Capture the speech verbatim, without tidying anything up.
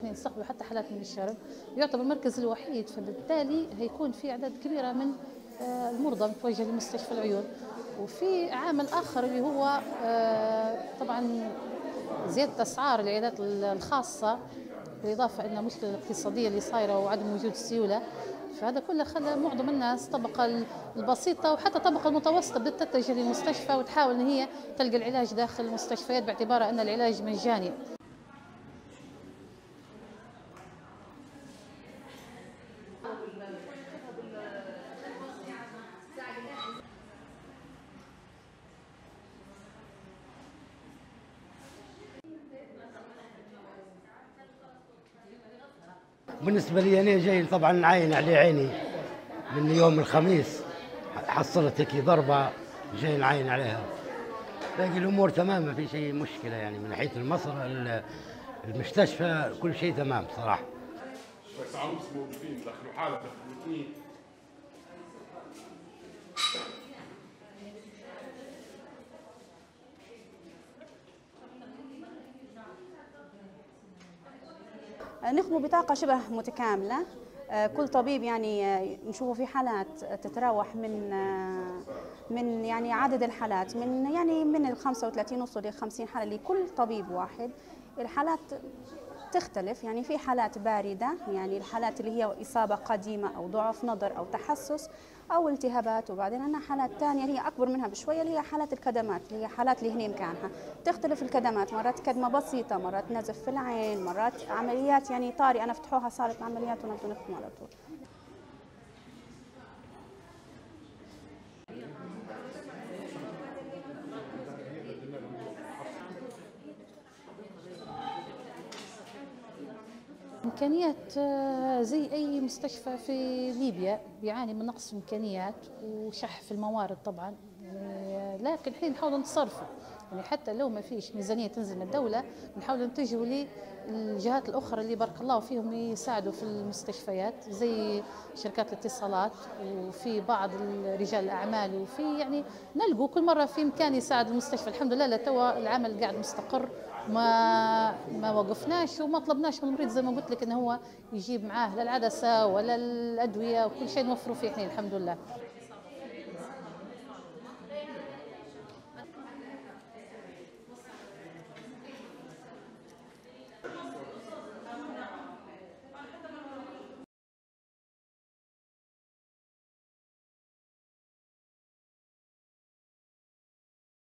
يستقبلوا حتى حالات من الشرب، يعتبر المركز الوحيد، فبالتالي هيكون في أعداد كبيرة من آه، المرضى متوجهة لمستشفى العيون. وفي عامل آخر اللي هو آه، طبعا زيادة أسعار العيادات الخاصة، بالإضافة إلى المشكلة الاقتصادية اللي صايرة وعدم وجود سيولة. فهذا كله خلى معظم الناس الطبقة البسيطة وحتى الطبقة المتوسطة بدها تتجه للمستشفى وتحاول إن هي تلقى العلاج داخل المستشفيات باعتبارها أن العلاج مجاني. بالنسبة لي أنا جاي طبعا عاين عليه عيني من يوم الخميس، حصلت هيك ضربة جاي نعاين عليها. باقي الأمور تمام، ما في شيء مشكلة يعني من ناحية المصر المستشفى كل شيء تمام صراحة. بس عروس موجودين دخلوا حالة دخلوا اثنين. نخدموا بطاقة شبه متكاملة، كل طبيب يعني نشوفه في حالات تتراوح من من يعني عدد الحالات من يعني من ال خمسة وثلاثين نوصل ل خمسين حالة لكل طبيب واحد. الحالات تختلف، يعني في حالات باردة، يعني الحالات اللي هي إصابة قديمة أو ضعف نظر أو تحسس أو التهابات، وبعدين عندنا حالات ثانية اللي هي أكبر منها بشوية اللي هي حالات الكدمات، اللي هي حالات اللي هني مكانها. تختلف الكدمات، مرات كدمة بسيطة، مرات نزف في العين، مرات عمليات يعني طارئة نفتحوها صارت عمليات ونبدو نختم على طول. إمكانيات زي أي مستشفى في ليبيا بيعاني من نقص إمكانيات وشح في الموارد طبعا، يعني لكن الحين نحاول نتصرفوا، يعني حتى لو ما فيش ميزانية تنزل من الدولة بنحاول نتجهوا للجهات الأخرى اللي بارك الله فيهم يساعدوا في المستشفيات زي شركات الاتصالات وفي بعض رجال الأعمال، وفي يعني نلقوا كل مرة في إمكان يساعد المستشفى. الحمد لله لتوا العمل قاعد مستقر، ما ما وقفناش وما طلبناش من المريض زي ما قلت لك انه هو يجيب معاه لا العدسه ولا الادويه، وكل شيء نوفروا فيه احنا الحمد لله.